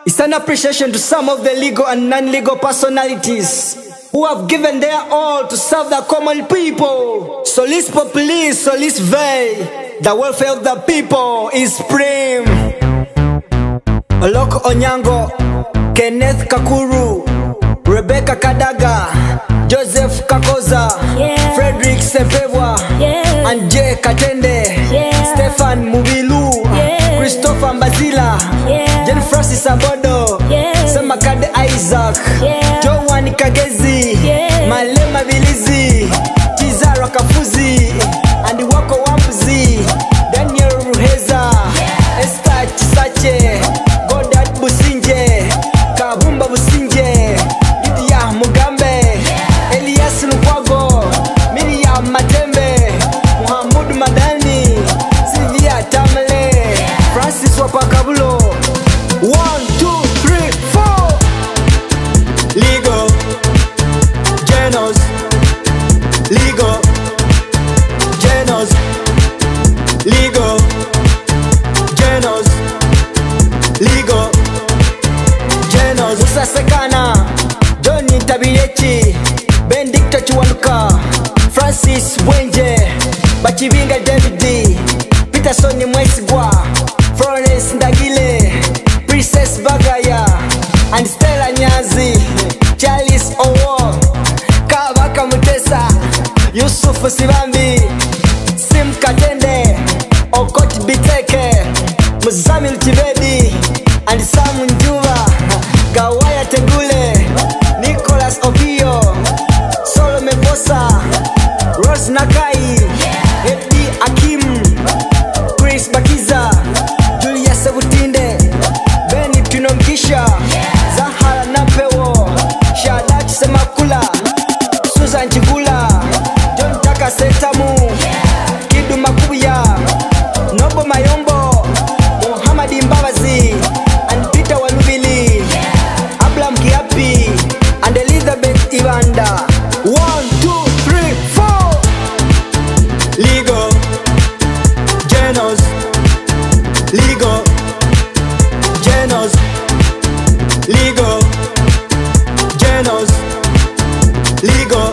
It's an appreciation to some of the legal and non-legal personalities who have given their all to serve the common people. Solis populis, solis vei. The welfare of the people is supreme. Oloko Onyango, Kenneth Kakuru, Rebecca Kadaga, Joseph Kakoza, Frederick Sepebwa, and J. Katende, Stefan Mubilu, Christopher Mbazila, Jen Francis Abodo, Semakade Isaac, Joan Kagezi, Malema Bilizi, Chizara Kafuzi, and Wako Wampuzi, Daniel Ruheza, Esther Chisache, Godat Businje, Kabumba Businje, Lydia Mugambe, Elias Lukwago, Miriam Matembe, Muhammad Madani, Sylvia Tamale, Francis Wapakabulo. 1, 2, 3, 4. Legal, Genos, legal, Genos, legal, Genos, legal, Genos. Musa Sekana, Johnny Tabirechi, Benedicto Chiwaluka, Francis Wenje, Bachivinga David D, Peterson Mwesigwa, Florence Ndagile, Princess Bagaya, and Stella Nyazi, Charles Owo, Kabaka Mutesa, Yusuf Sibambi, Sim Katende, Okot Biteke, Muzamil Tibedi, and Sam Njuva, Gawaya Tegule, Nicholas Opio, Solome Bosa, Rose Nakai, Eddie Akim, Chris Bakiza, Julia Sebutinde, Benny Tunongisha, Zahara Napewo, Shadat Semakula, Susan Chigula, John Taka Setamu, Kidu Makuya, Nobo Mayombo, Muhammad Mbabazi, and Peter Walubili, Ablam Kiapi, and Elizabeth Ivanda. 1, 2, 3, 4. Legal, Genos, legal, Genos, legal, Genos, legal,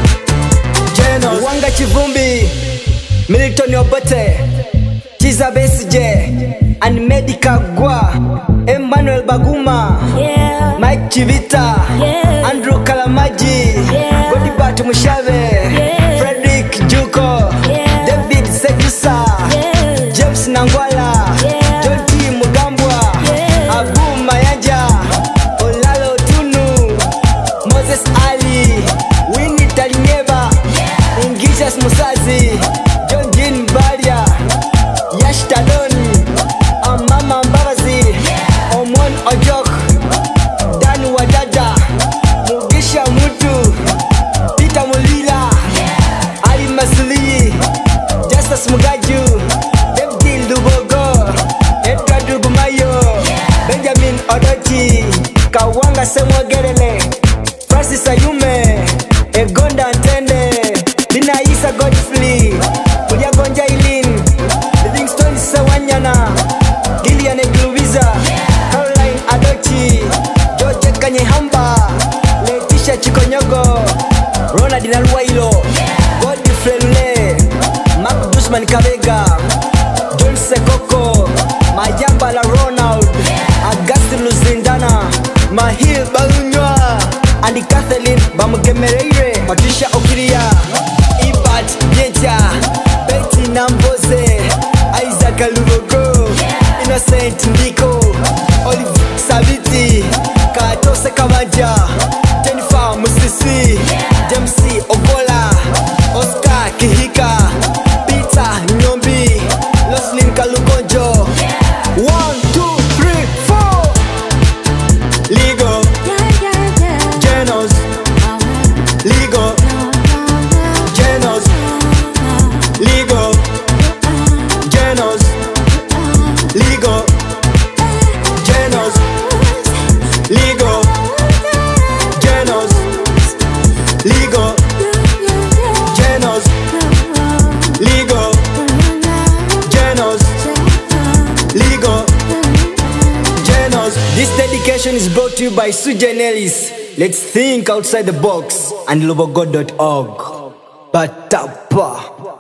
Genos. Wanga Chivumbi, Milton Obote, Chiza Besije, and Medica Gwa, Emmanuel Baguma, Mike Chivita, Andrew Kalamaji, Godibatu Mushave, Frederick Juko, David Sejusa, James Nangwala, John T. Mugambwa, Abu Mayaja, Olalo Tunu, Moses Ali, Winnie Talinyeba, Ingishas Musazi, John Jean Baria, Yash Tadoni, Amama Mbabazi, Omon Ojok, Dan Wadada, Mugisha Mutu, Peter Mulila, Ali Masuli, Justice Mugaju, David Lubogo, Edward Rugumayo, Benjamin Odoti, Kawanga Semwagerele, Francis Ayume, Egonda Antende, Dina Isa Godfrey, Mujagonja Ilin, Livingston Sawanyana, Gillian Egluviza, Caroline Adochi, George Kanyehamba, Leticia Chikonyogo, Ronald Naluwailo, Godfrey Lule, Mark Guzman Kabega, John Sekoko, Mayamba La Ronald, Augustine Luzindana, Mahil Balunywa, and Kathleen Bamugemereire, Patricia Okiria, Ibat Yeja, Betty Namboze, Isaac Alubogo, Innocent Ndiko, Olive Saviti, Katose Kamaja, Jennifer Musisi, James Ogola, Oscar Kihika, Peter Nyombi, Loslin Kalukonjo. 1, 2, 3, 4. Legal, Genos, legal, Genos, legal, Genos, legal, Genos, legal, This dedication is brought to you by Sujanelis. Let's think outside the box and lobogo.org. BATAPA.